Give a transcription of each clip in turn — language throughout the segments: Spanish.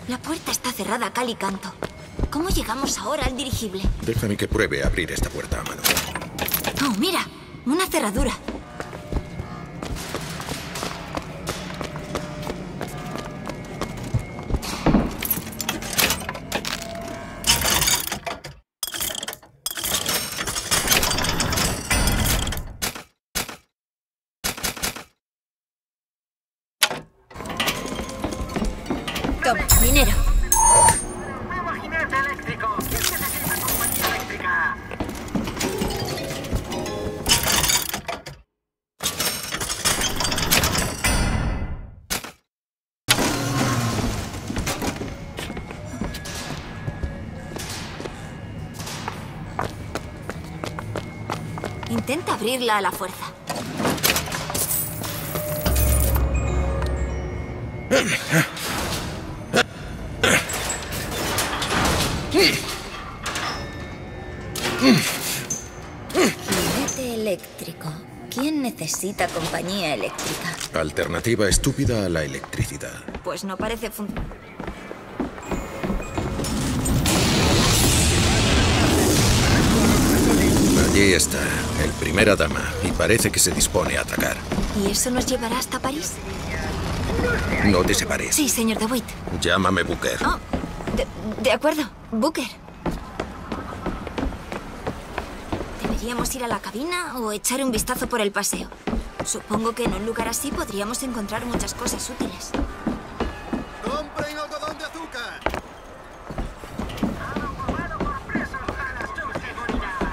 La puerta está cerrada a cal y canto. ¿Cómo llegamos ahora al dirigible? Déjame que pruebe a abrir esta puerta a mano. ¡Oh, mira! Una cerradura. Toma, dinero. ¡Nuevo jinete eléctrico! ¿Quién necesita compañía eléctrica? Intenta abrirla a la fuerza. Jinete eléctrico. ¿Quién necesita compañía eléctrica? Alternativa estúpida a la electricidad. Pues no parece Allí está, el primera dama, y parece que se dispone a atacar. ¿Y eso nos llevará hasta París? No te separes. Sí, señor DeWitt. Llámame Booker. Oh, de acuerdo. Booker. ¿Deberíamos ir a la cabina o echar un vistazo por el paseo? Supongo que en un lugar así podríamos encontrar muchas cosas útiles. ¡Compren algodón de azúcar! Aprobado por presos para su seguridad.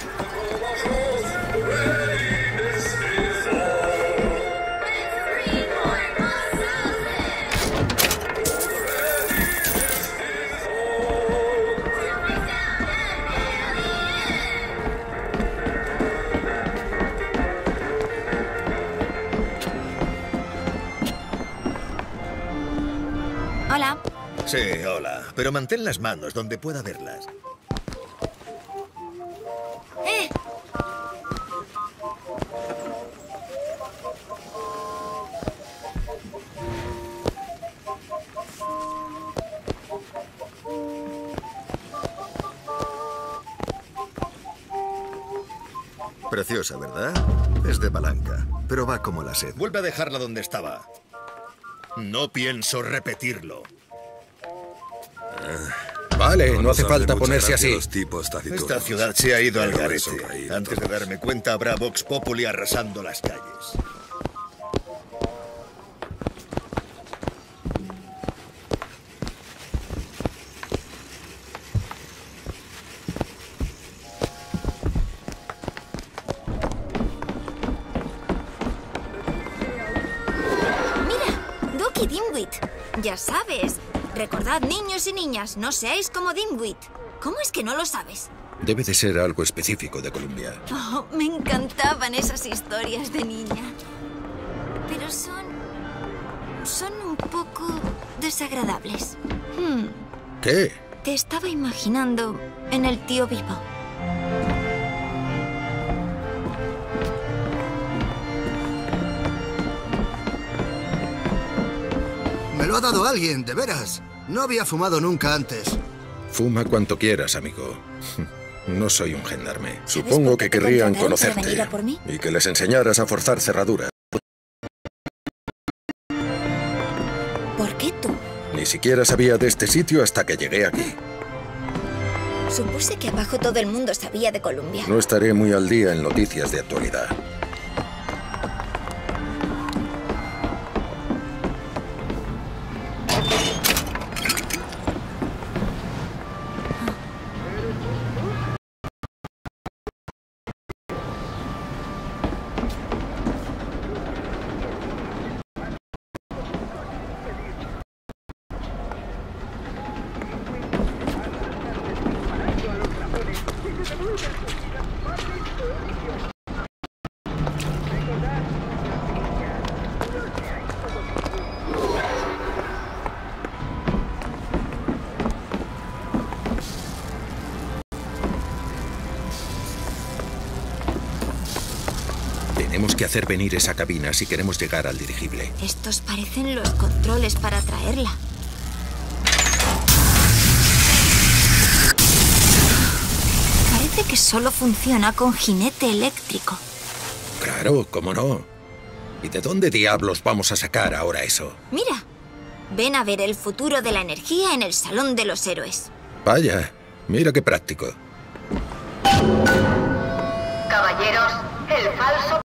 Hola. Sí, hola. Pero mantén las manos donde pueda verlas. ¡Eh! Preciosa, ¿verdad? Es de palanca, pero va como la sed. Vuelve a dejarla donde estaba. No pienso repetirlo. Vale, no hace falta ponerse así. Esta ciudad se ha ido al garete. Antes de darme cuenta, habrá Vox Populi arrasando las calles. ¡Mira! Ducky Dimwit. Ya sabes. Recordad, niños y niñas, no seáis como Dimwit. ¿Cómo es que no lo sabes? Debe de ser algo específico de Colombia. Oh, me encantaban esas historias de niña. Pero son un poco desagradables. ¿Qué? Te estaba imaginando en el tío vivo. Me lo ha dado alguien, de veras. No había fumado nunca antes. Fuma cuanto quieras, amigo. No soy un gendarme. ¿Sabes Supongo por qué que te querrían contrataron para venir conocerte. a por mí? Y que les enseñaras a forzar cerraduras. ¿Por qué tú? Ni siquiera sabía de este sitio hasta que llegué aquí. Supuse que abajo todo el mundo sabía de Colombia. No estaré muy al día en noticias de actualidad. Tenemos que hacer venir esa cabina si queremos llegar al dirigible. Estos parecen los controles para traerla. que solo funciona con jinete eléctrico. Claro, cómo no. ¿Y de dónde diablos vamos a sacar ahora eso? Mira, ven a ver el futuro de la energía en el Salón de los Héroes. Vaya, mira qué práctico. Caballeros, el falso